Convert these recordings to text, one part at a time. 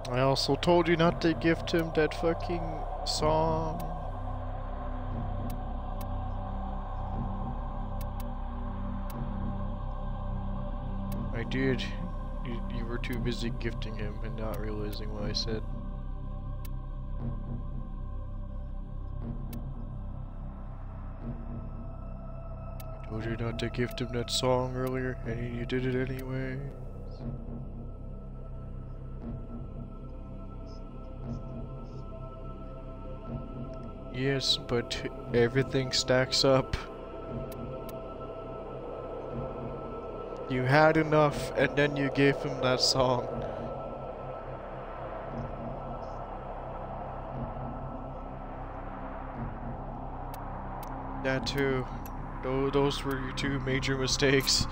I also told you not to gift him that fucking song. I did. You were too busy gifting him and not realizing what I said. I told you not to gift him that song earlier, and you did it anyway. Yes, but everything stacks up. You had enough, and then you gave him that song. That too. Those were your two major mistakes.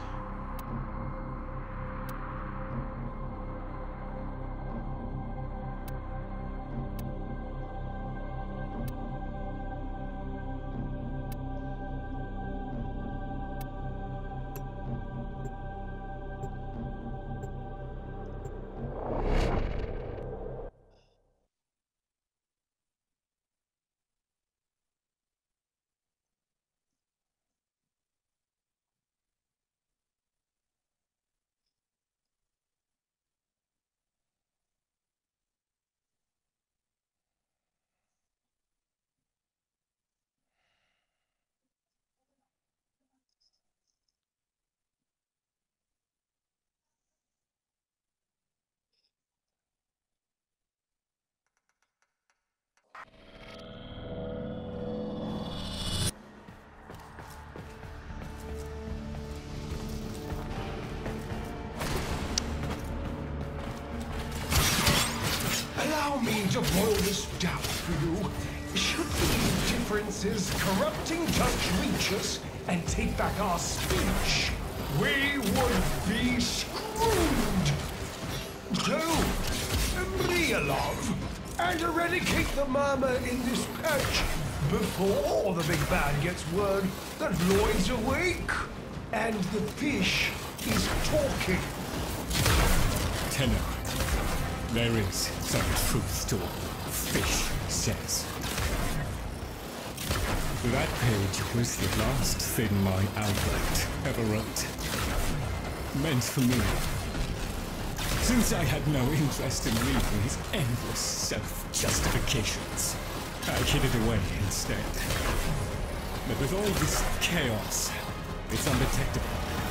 Allow me to boil this down for you. Should these differences corrupting Judge reach us and take back our speech, we would be screwed. So, be a love and eradicate the murmur in this patch before the big bad gets word that Lloyd's awake and the fish is talking. Tenno, there is some truth to what Fish says. That page was the last thing my Albrecht ever wrote. Meant for me. Since I had no interest in reading his endless self-justifications, I hid it away instead. But with all this chaos, it's undetectable.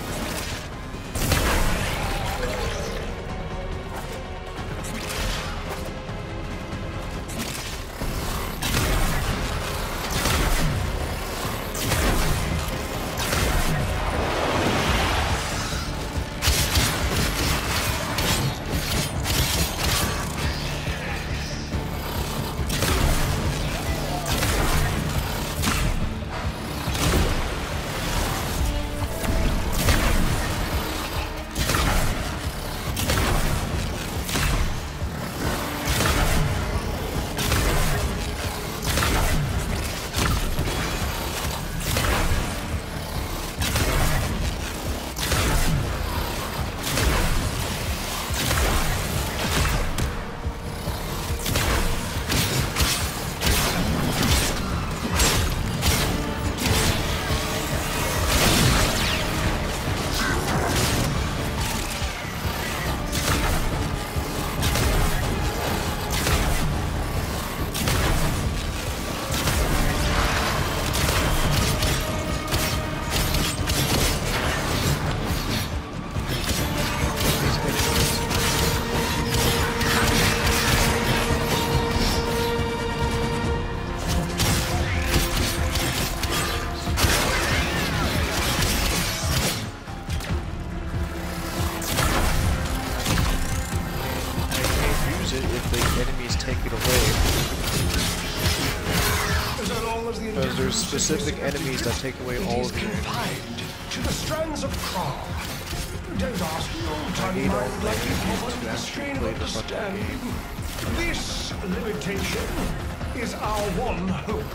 Specific enemies that take away all of your confined to the strands of Kra. Don't ask the old-time mind like you have the strain of understanding. This limitation is our one hope.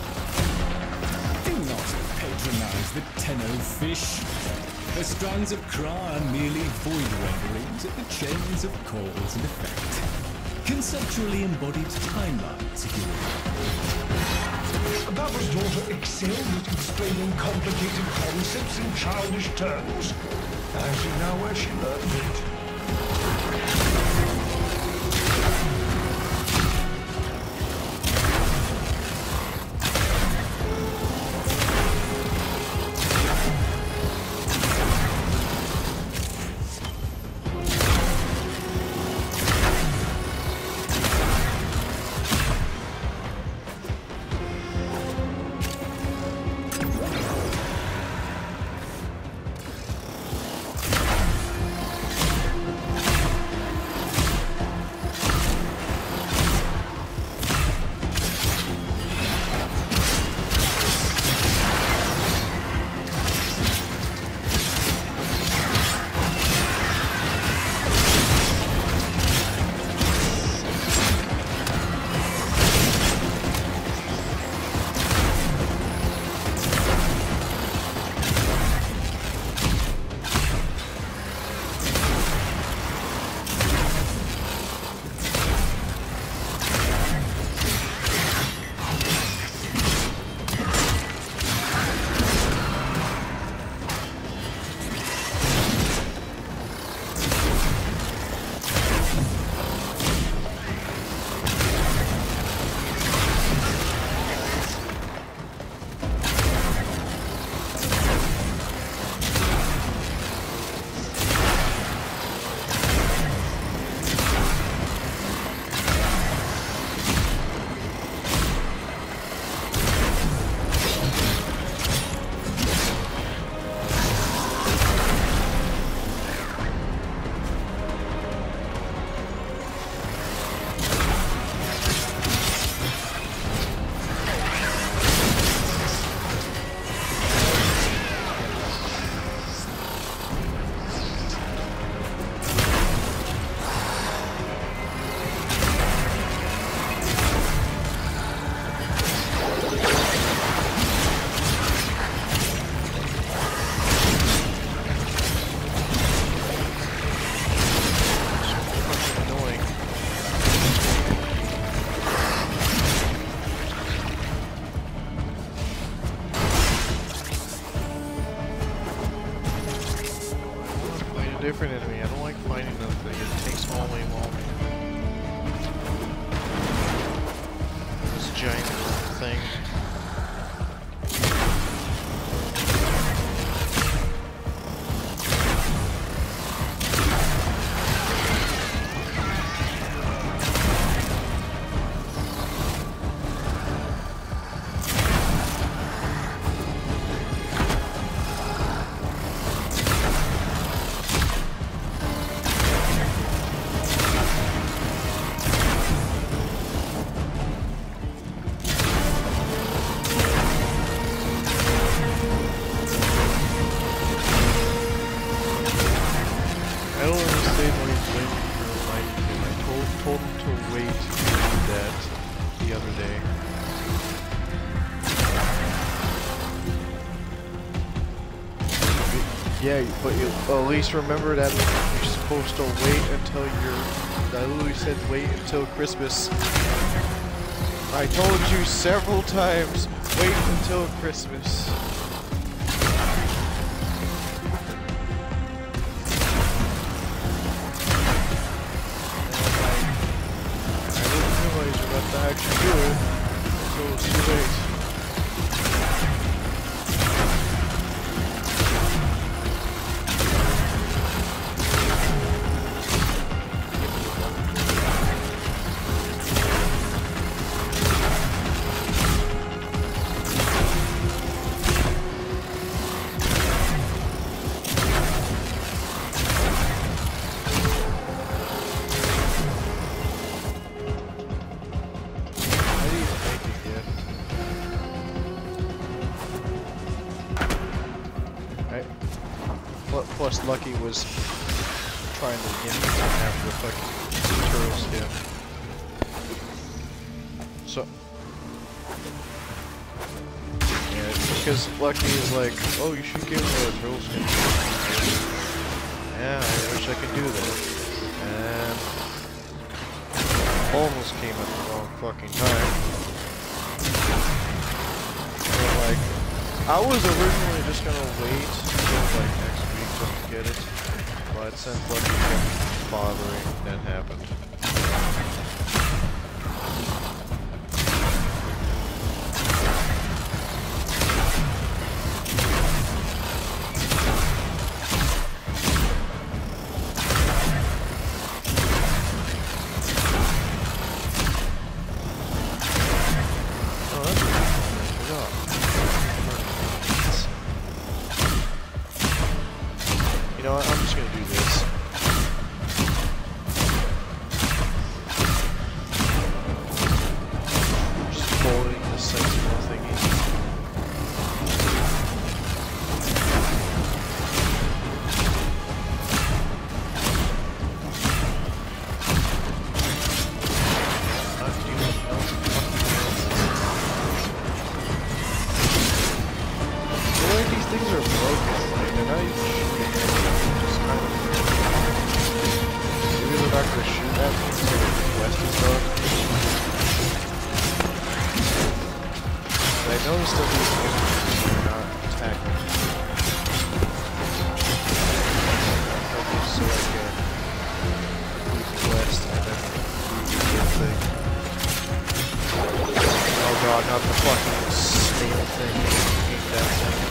Do not patronize the Tenno Fish. The strands of Kra are merely void renderings of the chains of cause and effect. Conceptually embodied timelines, if you will. Baba's daughter excelled at explaining complicated concepts in childish terms. I see now where she learned it. Different enemy. I don't like fighting nothing. It takes all way long. This giant thing. Yeah, but you at least remember that you're supposed to wait until I literally said wait until Christmas. I told you several times, wait until Christmas. I didn't realize you're about to actually do it until it was too late. Plus, Lucky was trying to get me to have the fucking turtle skin. So, yeah, because Lucky is like, oh, you should give me a turtle skin. Yeah, I wish I could do that. And almost came at the wrong fucking time. But like, I was originally just gonna wait until like next week just to get it, but since Lucky kept bothering, that happened. You know what, I'm just gonna do this. Just folding the sentinel thingy. Not doing no fucking I feel like these things are broken, like they're not even shooting anything, just kind of maybe they're not gonna shoot at me until the quest is done. But I noticed that these enemies are not attacking. Okay, so I can complete the quest and then do the real thing. Oh god, not the fucking snail thing. I hate that thing.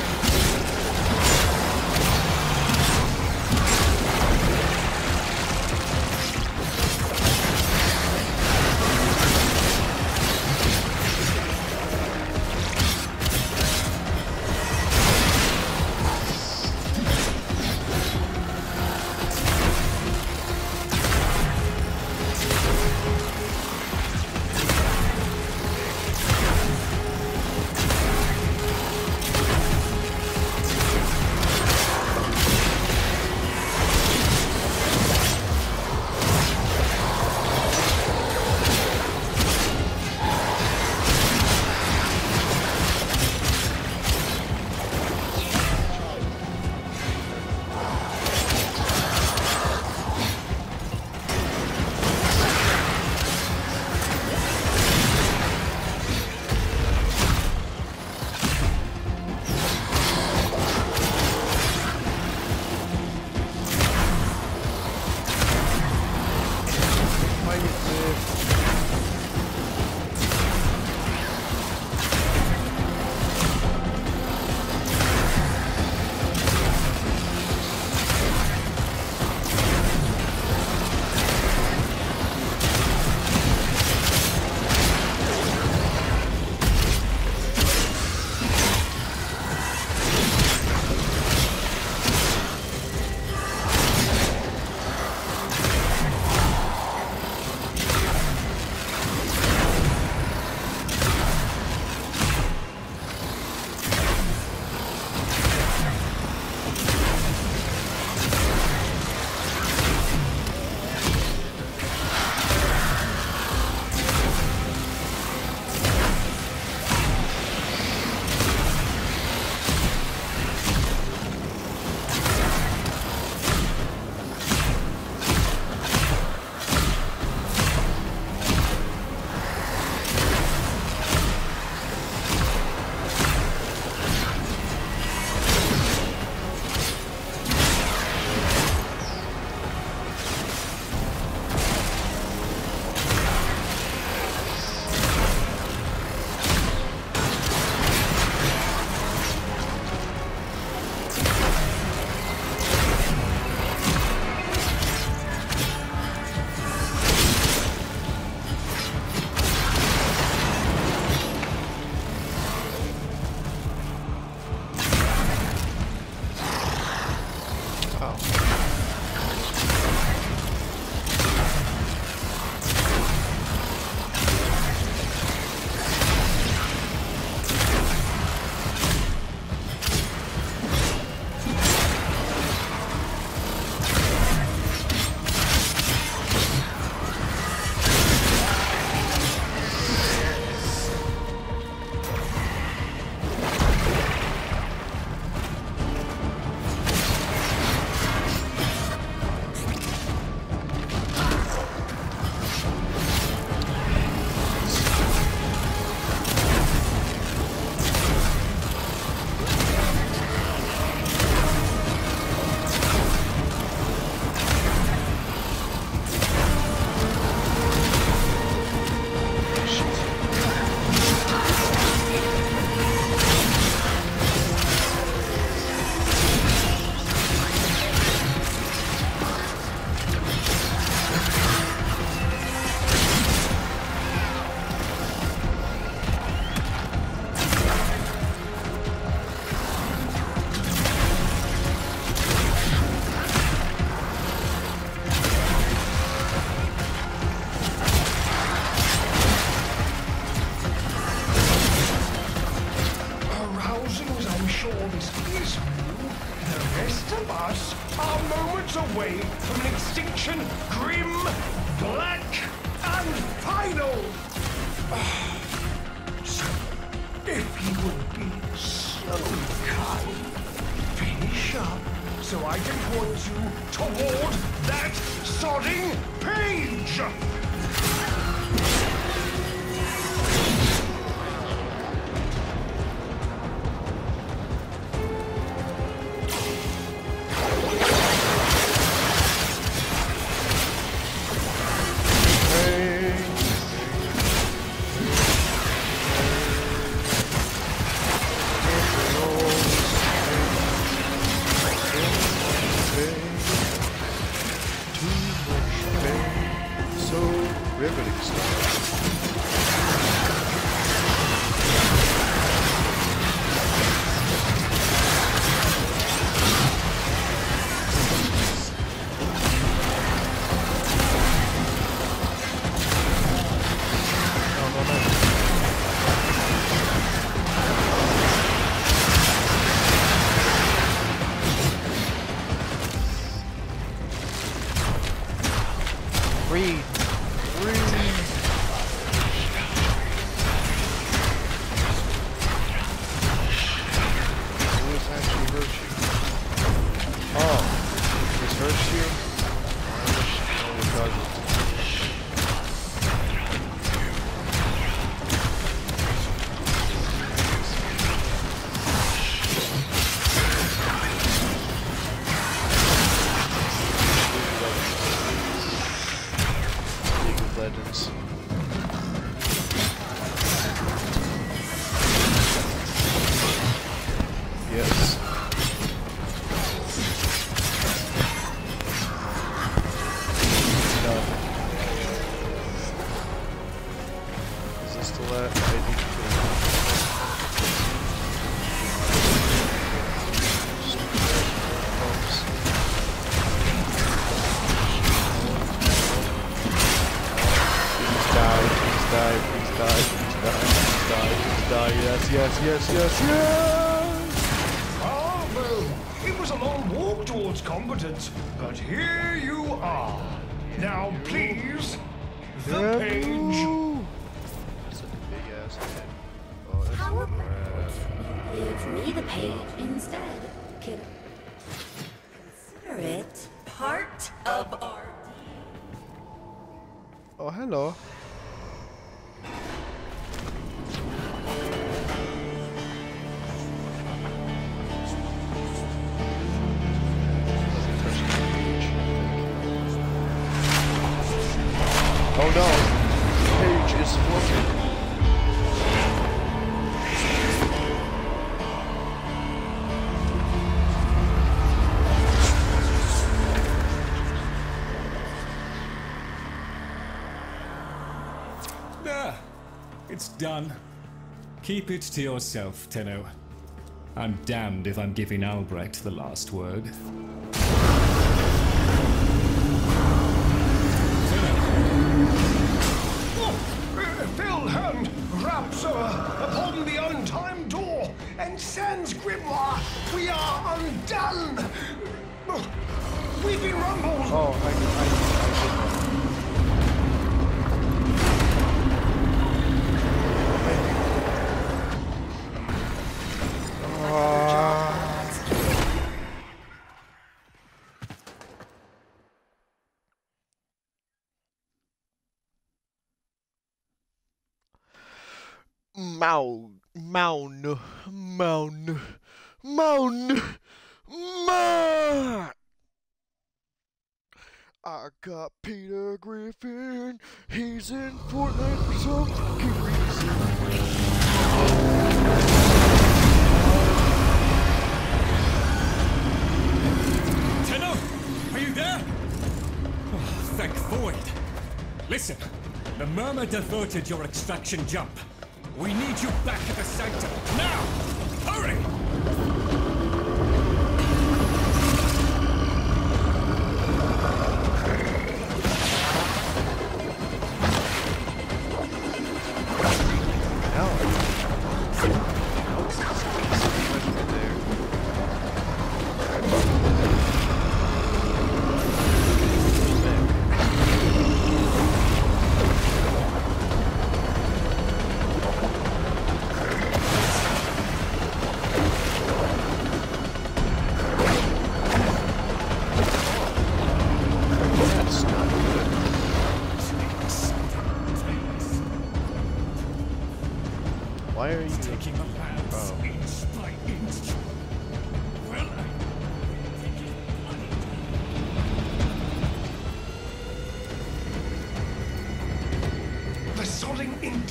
from an extinction grim, black, and final. So, if you would be so kind, finish up so I can put you toward that sodding page. Yes. Ah, well, it was a long walk towards competence, but here you are. Now, please, the page. That's a big ass head. Oh, that's How about give me the page instead, kiddo? Consider it part of our Oh, hello. Oh no, the page is floating. There. It's done. Keep it to yourself, Tenno. I'm damned if I'm giving Albrecht the last word. Wilhelm raps upon the untimed door, and sans grimoire, we are undone. We've been rumbled. Oh, I I got Peter Griffin, he's in Portland for some fucking reason. Tenno, are you there? Oh, thank Void. Listen, the Murmur diverted your extraction jump. We need you back at the Sanctum, now! Hurry!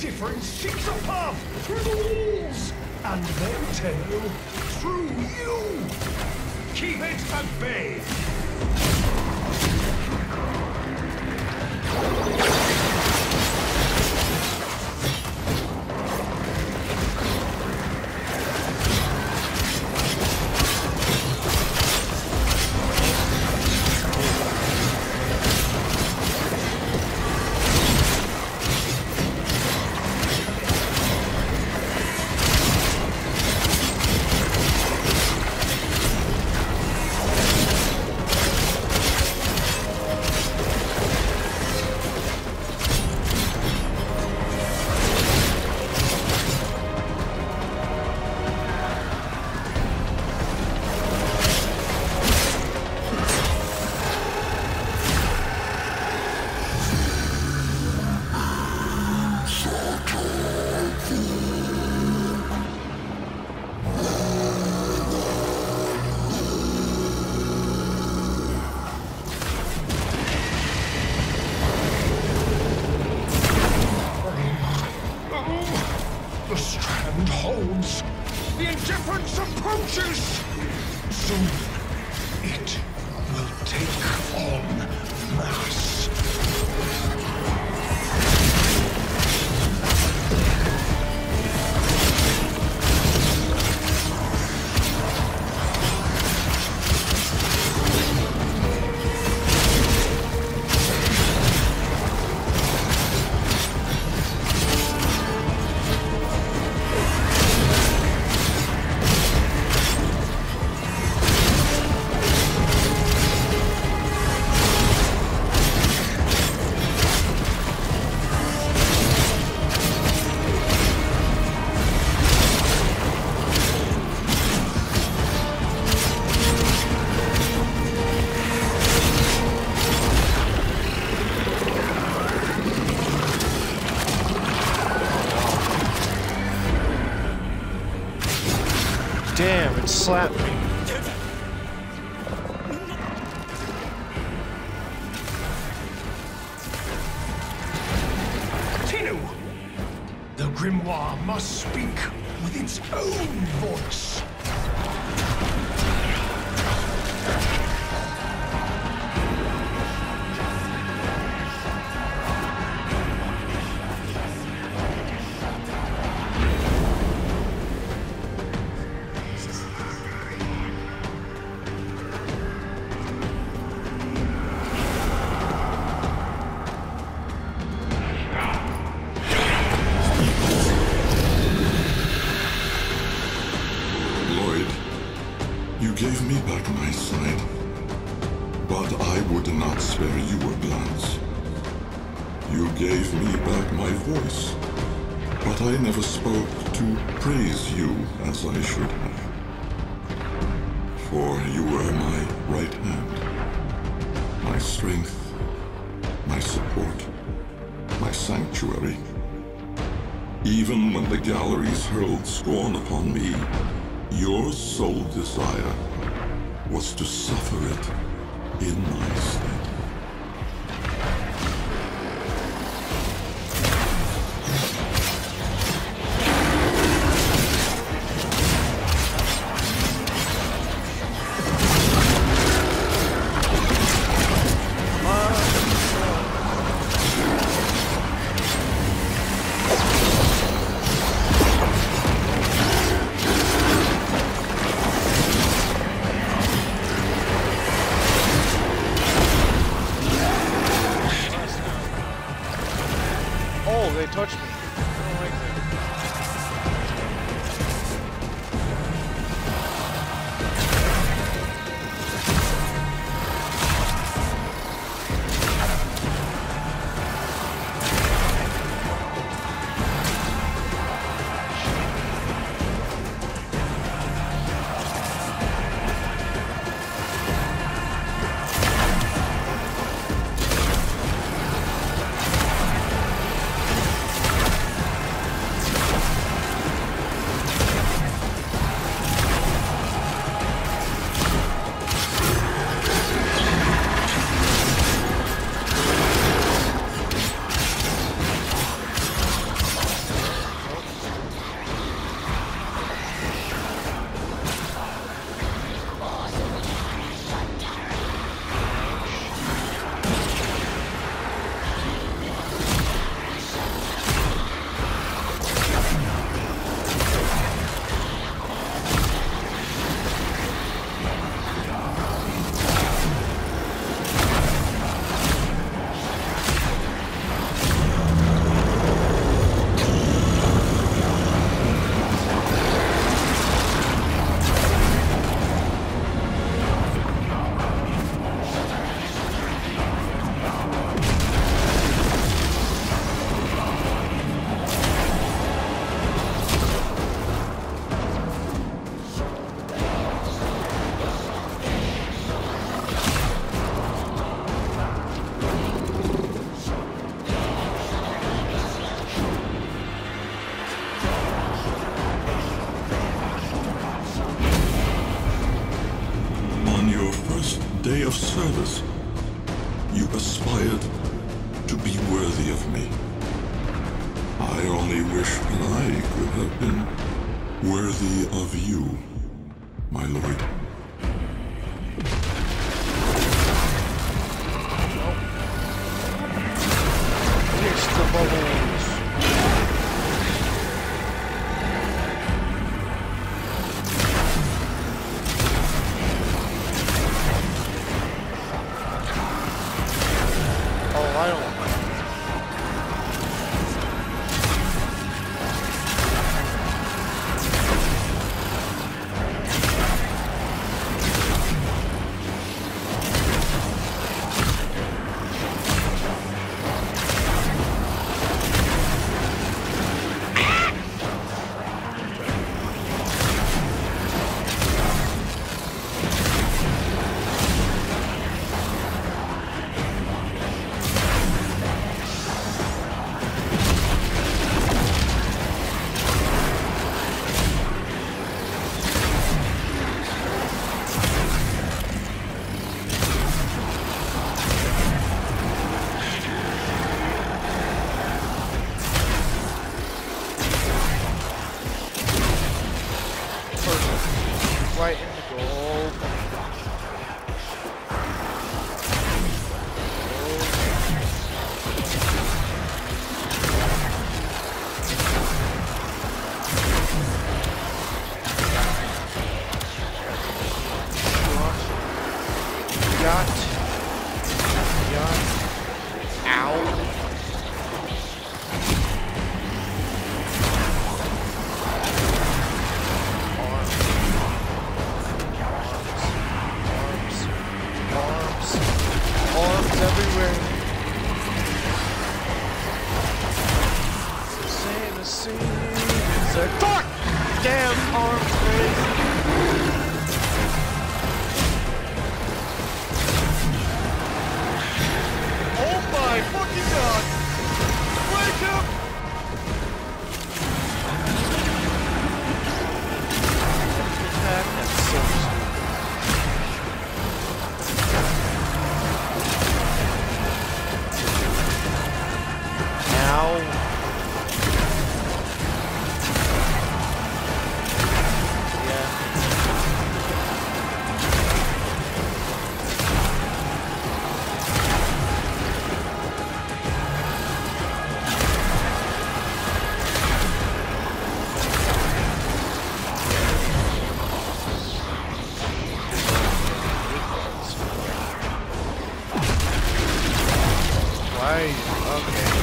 indifference seeks a path through the walls, and then Tenno, through you. Keep it at bay. The strand holds. The indifference approaches. Soon, it will take on mass. Damn, it slapped me. Tenno! The grimoire must speak with its own voice. You gave me back my sight, but I would not spare you a glance. You gave me back my voice, but I never spoke to praise you as I should have. For you were my right hand, my strength, my support, my sanctuary. Even when the galleries hurled scorn upon me, your sole desire was to suffer it in my stead. They touched me. I don't like that. of service. You aspired to be worthy of me. I only wish that I could have been worthy of you, my lord. Here's the bubbles. Oh, I don't. Right in the goal. Got. Ow. Arms everywhere. It's the same. It's a fuck! Damn arms raised. Oh my fucking god! Wake up! That's so stupid. Right, okay.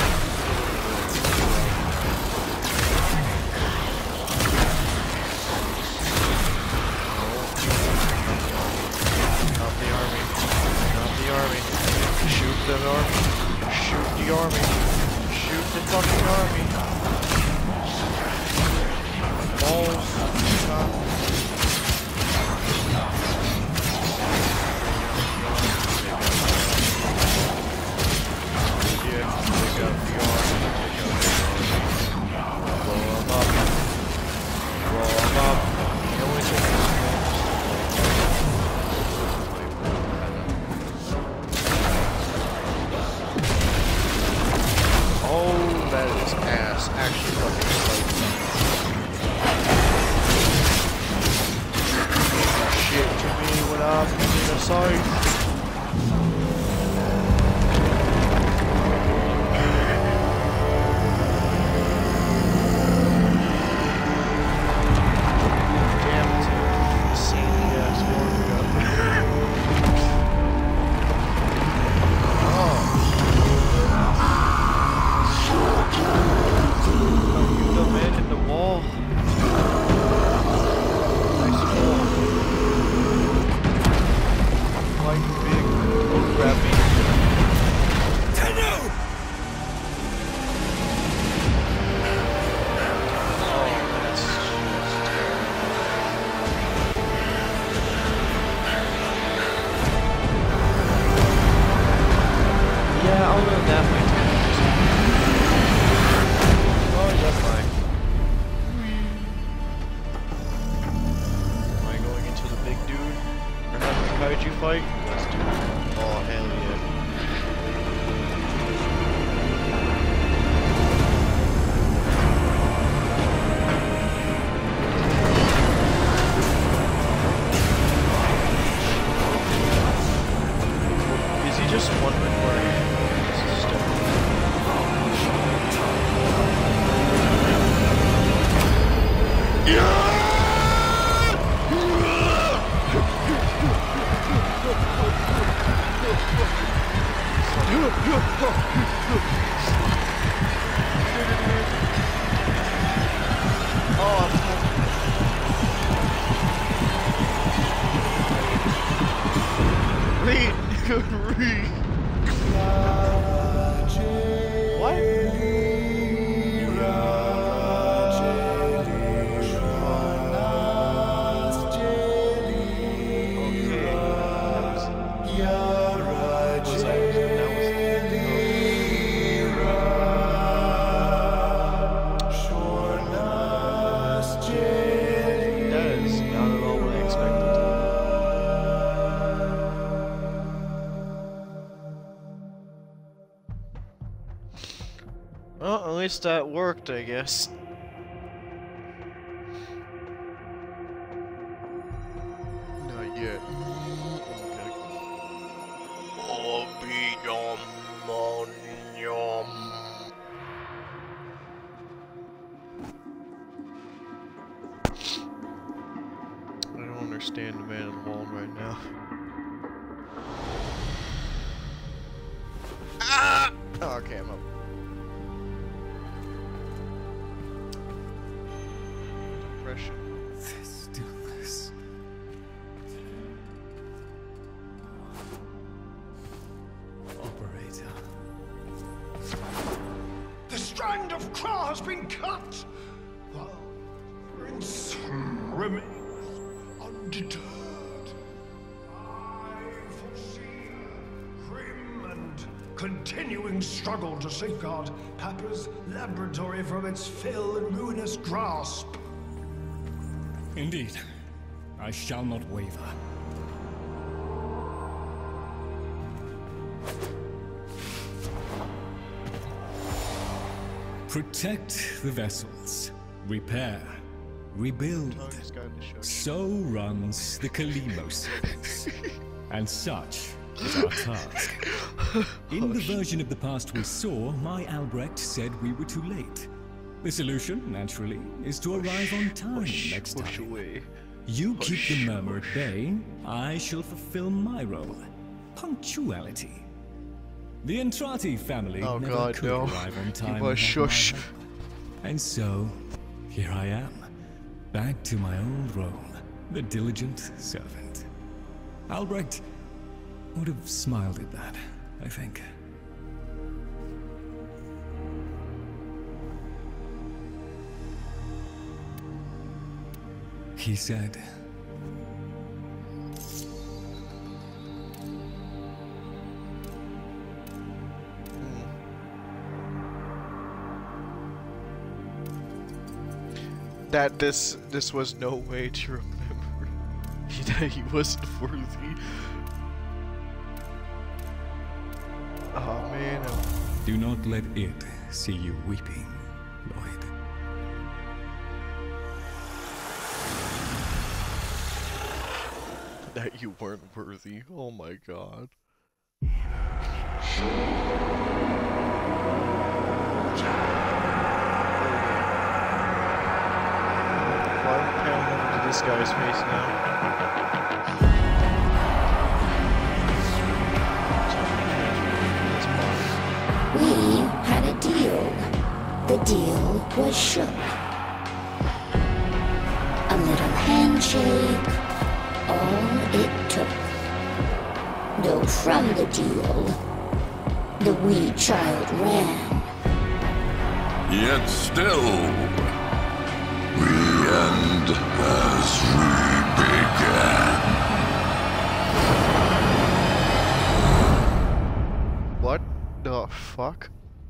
Not the army. Not the army. Shoot the army. Shoot the army. Shoot the fucking army. Balls. Stop. Actually fucking shit to me when I'm in the sight. Kaiju fight? Let's do it. Read, read. What? Well, at least that worked, I guess. Not yet. I don't understand the man in the wall right now. Ah! Oh, okay, I'm up. The stillness. Operator. The strand of claw has been cut! While Prince remains undeterred. I foresee a grim and continuing struggle to safeguard Papa's laboratory from its fell and ruinous grasp. Indeed, I shall not waver. Protect the vessels, repair, rebuild. So runs the Kalimos. And such is our task. In the version of the past we saw, my Albrecht said we were too late. The solution, naturally, is to arrive on time next time. You keep the murmur at bay, I shall fulfill my role. Punctuality. The Entrati family never could arrive on time. Shush. And so, here I am, back to my old role, the diligent servant. Albrecht would have smiled at that, I think. He said, that this was no way to remember that he wasn't worthy. Oh man. Do not let it see you weeping, Lloyd. That you weren't worthy. Oh my god. Why am I pounding into this guy's face now? We had a deal. The deal was shook. A little handshake, all it took. Though from the deal, the wee child ran. Yet still, we end as we began. What the fuck?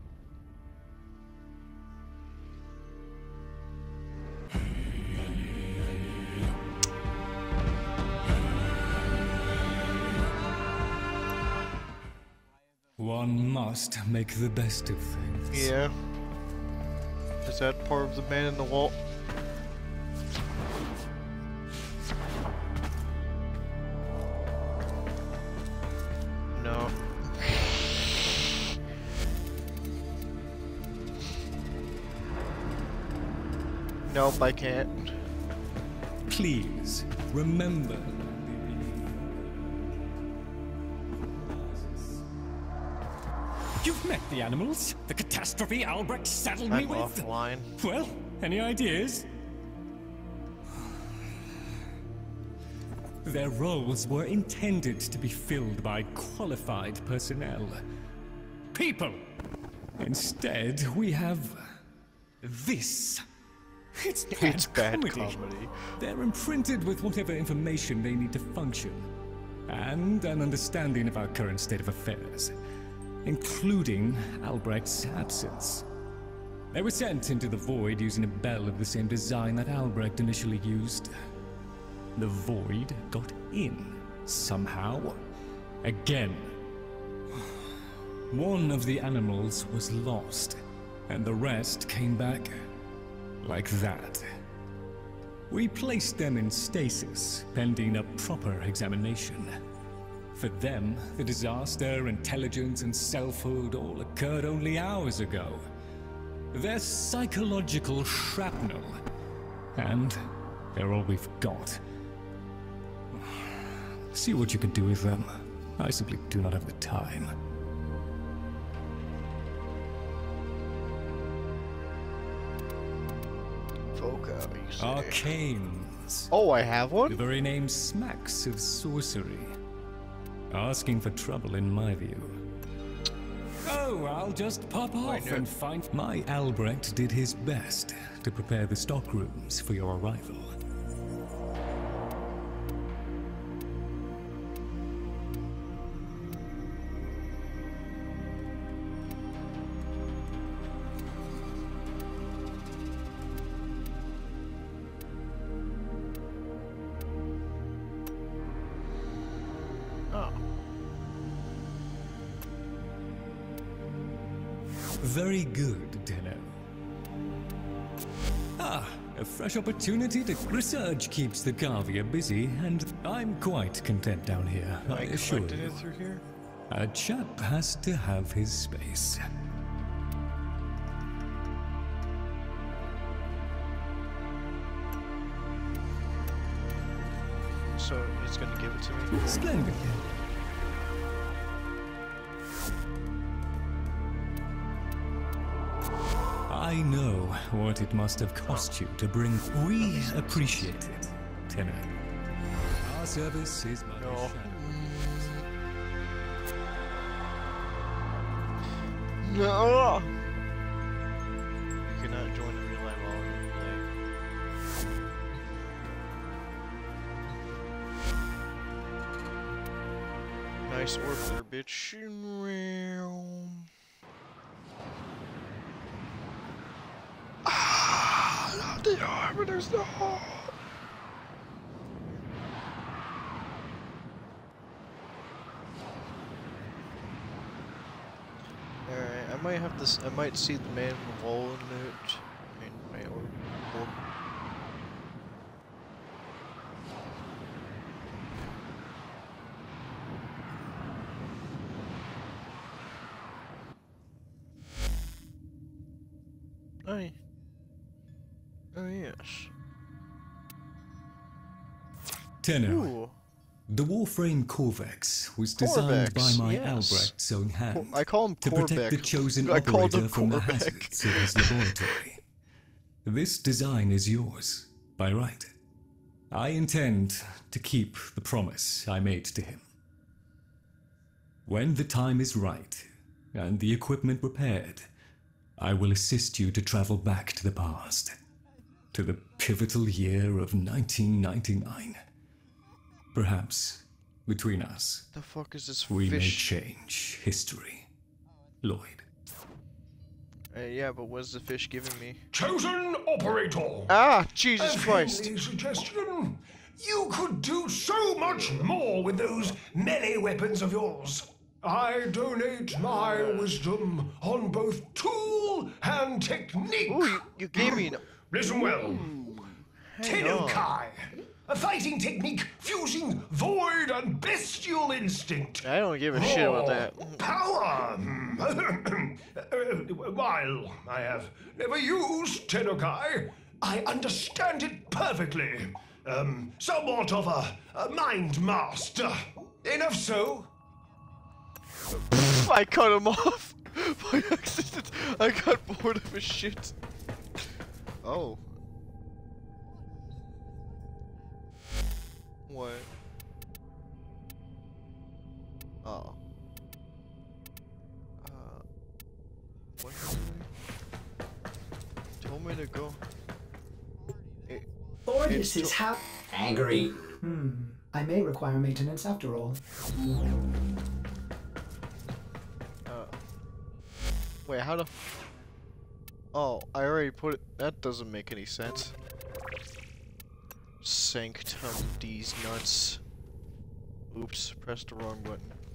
One must make the best of things. Yeah. Is that part of the man in the wall? No. Nope, I can't. Please, remember. You've met the animals, the catastrophe Albrecht saddled me I'm with. offline. Well, any ideas? Their roles were intended to be filled by qualified personnel. People! Instead, we have this. It's bad comedy. They're imprinted with whatever information they need to function, and an understanding of our current state of affairs, including Albrecht's absence. They were sent into the Void using a bell of the same design that Albrecht initially used. The Void got in, somehow. Again. One of the animals was lost, and the rest came back like that. We placed them in stasis, pending a proper examination. For them, the disaster, intelligence, and selfhood all occurred only hours ago. They're psychological shrapnel, and they're all we've got. See what you can do with them. I simply do not have the time. Foca, you say. Arcanes. Oh, I have The one? very name smacks of sorcery. Asking for trouble, in my view. Oh, I'll just pop off and find... My Albrecht did his best to prepare the stockrooms for your arrival. Oh. Very good, Tenno. Ah, a fresh opportunity to research keeps the Garvia busy, and I'm quite content down here, I assure collected you. it through here? A chap has to have his space. So he's gonna give it to me? Splendid. I know what it must have cost you to bring. We appreciate it, Tenno. Our service is but a No. shadow. No! You cannot join the real life play. Nice orb there, bitch. Ah, not the arbiters, no! Alright, I might have this. I might see the man in the wall in it. I mean, my orb. Oh yes. Tenno, Ooh. the Warframe Corvex was designed by Corvex, my yes. Albrecht's own hand I call him to protect the Corvec. chosen I called operator him from the Corvec. hazards of his laboratory. This design is yours, by right. I intend to keep the promise I made to him. When the time is right, and the equipment repaired, I will assist you to travel back to the past, to the pivotal year of 1999. Perhaps, between us, The fuck is this we may fish? change history. Lloyd. Yeah, but what's the fish giving me? Chosen operator! Ah, Jesus A Christ! friendly suggestion. You could do so much more with those melee weapons of yours. I donate my wisdom on both tool and technique. Ooh, you gave me an. Listen well. Hang on. Tennokai. A fighting technique fusing void and bestial instinct. I don't give a shit about that. Power! While I have never used Tennokai, I understand it perfectly. Somewhat of a mind master. Enough so? I cut him off by accident. I got bored of his shit. Oh. What? Oh. What? Told me to go. Ordis is how Angry. I may require maintenance after all. Wait, how the... Oh, I already put it... That doesn't make any sense. Sanctum these nuts. Oops, pressed the wrong button.